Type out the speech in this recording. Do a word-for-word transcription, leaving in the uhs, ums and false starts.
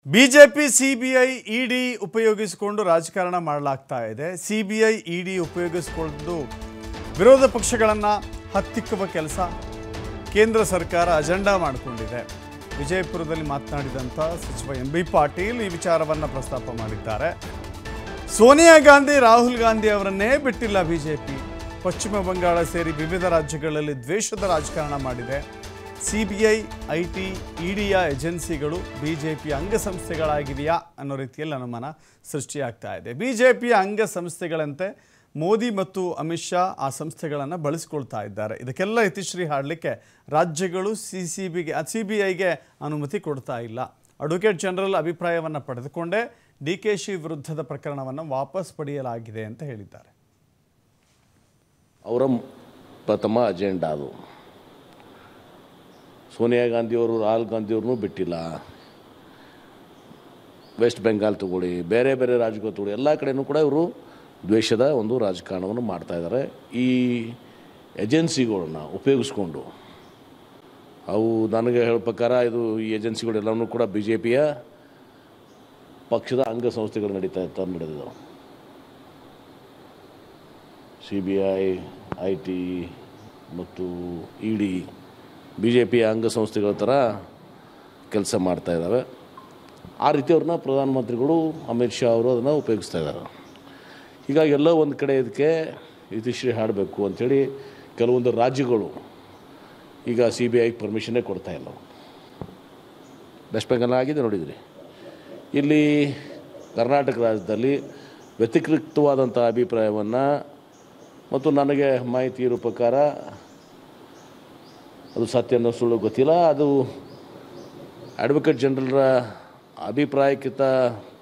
BJP CBI ED ಉಪಯೋಗಿಸಿಕೊಂಡು ರಾಜಕಾರಣ ಮಾಡಲಾಗ್ತಾ ಇದೆ. ಸಿಬಿಐ ಇಡಿ ಉಪಯೋಗಿಸಿಕೊಂಡು ವಿರೋಧ ಪಕ್ಷಗಳನ್ನು ಹತ್ತಿಕ್ಕುವ ಕೆಲಸ ಕೇಂದ್ರ ಸರ್ಕಾರ ಅಜೆಂಡಾ ಮಾಡಿಕೊಂಡಿದೆ. ವಿಜಯಪುರದಲ್ಲಿ ಮಾತನಾಡಿದಂಥ ಸಚಿವ ಎಂ ಬಿ ಪಾಟೀಲ್ ಈ ವಿಚಾರವನ್ನು ಪ್ರಸ್ತಾಪ ಮಾಡಿದ್ದಾರೆ. ಸೋನಿಯಾ ಗಾಂಧಿ ರಾಹುಲ್ ಗಾಂಧಿ ಅವರನ್ನೇ ಬಿಟ್ಟಿಲ್ಲ ಬಿಜೆಪಿ. ಪಶ್ಚಿಮ ಬಂಗಾಳ ಸೇರಿ ವಿವಿಧ ರಾಜ್ಯಗಳಲ್ಲಿ ದ್ವೇಷದ ರಾಜಕಾರಣ ಮಾಡಿದೆ. ಸಿಬಿಐ, ಐಟಿ, ಇಡಿಯ ಏಜೆನ್ಸಿಗಳು ಬಿಜೆಪಿಯ ಅಂಗಸಂಸ್ಥೆಗಳಾಗಿದೆಯಾ ಅನ್ನೋ ರೀತಿಯಲ್ಲಿ ಅನುಮಾನ ಸೃಷ್ಟಿಯಾಗ್ತಾ ಇದೆ. ಬಿಜೆಪಿಯ ಅಂಗಸಂಸ್ಥೆಗಳಂತೆ ಮೋದಿ ಮತ್ತು ಅಮಿತ್ ಶಾ ಆ ಸಂಸ್ಥೆಗಳನ್ನು ಬಳಸಿಕೊಳ್ತಾ ಇದ್ದಾರೆ. ಇದಕ್ಕೆಲ್ಲ ಇತಿಶ್ರೀ ಹಾಡಲಿಕ್ಕೆ ರಾಜ್ಯಗಳು ಸಿ ಸಿ ಬಿಗೆ ಸಿ ಬಿ ಐಗೆ ಅನುಮತಿ ಕೊಡ್ತಾ ಇಲ್ಲ. ಅಡ್ವೊಕೇಟ್ ಜನರಲ್ ಅಭಿಪ್ರಾಯವನ್ನು ಪಡೆದುಕೊಂಡೇ ಡಿ ಕೆ ಶಿ ವಿರುದ್ಧದ ಪ್ರಕರಣವನ್ನು ವಾಪಸ್ ಪಡೆಯಲಾಗಿದೆ ಅಂತ ಹೇಳಿದ್ದಾರೆ. ಅವರ ಪ್ರಥಮ ಅಜೆಂಡಾ ಅದು. ಸೋನಿಯಾ ಗಾಂಧಿಯವರು ರಾಹುಲ್ ಗಾಂಧಿಯವ್ರನ್ನೂ ಬಿಟ್ಟಿಲ್ಲ. ವೆಸ್ಟ್ ಬೆಂಗಾಲ್ ತಗೊಳ್ಳಿ, ಬೇರೆ ಬೇರೆ ರಾಜ್ಯಗಳು ತಗೊಳ್ಳಿ, ಎಲ್ಲ ಕಡೆಯೂ ಕೂಡ ಇವರು ದ್ವೇಷದ ಒಂದು ರಾಜಕಾರಣವನ್ನು ಮಾಡ್ತಾಯಿದ್ದಾರೆ. ಈ ಏಜೆನ್ಸಿಗಳನ್ನ ಉಪಯೋಗಿಸ್ಕೊಂಡು ಅವು ನನಗೆ ಹೇಳೋ ಪ್ರಕಾರ ಇದು ಈ ಏಜೆನ್ಸಿಗಳೆಲ್ಲವೂ ಕೂಡ ಬಿ ಜೆ ಪಿಯ ಪಕ್ಷದ ಅಂಗಸಂಸ್ಥೆಗಳು ನಡೀತಾ ಇರ್ತಾರೆ ನಡೆದಿದ್ದಾವೆ. C B I, I T ಮತ್ತು ಇ ಡಿ ಬಿ ಜೆ ಪಿಯ ಅಂಗಸಂಸ್ಥೆಗಳ ಥರ ಕೆಲಸ ಮಾಡ್ತಾಯಿದ್ದಾವೆ. ಆ ರೀತಿ ಅವ್ರನ್ನ ಪ್ರಧಾನಮಂತ್ರಿಗಳು ಅಮಿತ್ ಶಾ ಅವರು ಅದನ್ನು ಉಪಯೋಗಿಸ್ತಾ ಇದ್ದಾರೆ. ಹೀಗಾಗಿ ಎಲ್ಲೋ ಒಂದು ಕಡೆ ಇದಕ್ಕೆ ಇತಿಶ್ರೀ ಹಾಡಬೇಕು ಅಂಥೇಳಿ ಕೆಲವೊಂದು ರಾಜ್ಯಗಳು ಈಗ ಸಿ ಬಿ ಐಗೆ ಪರ್ಮಿಷನ್ನೇ ಕೊಡ್ತಾಯಿಲ್ಲ. ವೆಸ್ಟ್ ಬೆಂಗಾಲ್ ಆಗಿದೆ ನೋಡಿದ್ರಿ. ಇಲ್ಲಿ ಕರ್ನಾಟಕ ರಾಜ್ಯದಲ್ಲಿ ವ್ಯತಿರಿಕ್ತವಾದಂಥ ಅಭಿಪ್ರಾಯವನ್ನು ಮತ್ತು ನನಗೆ ಮಾಹಿತಿ ಇರೋ ಪ್ರಕಾರ ಅದು ಸತ್ಯನೋ ಸುಳ್ಳು ಗೊತ್ತಿಲ್ಲ, ಅದು ಅಡ್ವೊಕೇಟ್ ಜನರಲ್ರ ಅಭಿಪ್ರಾಯಕ್ಕಿಂತ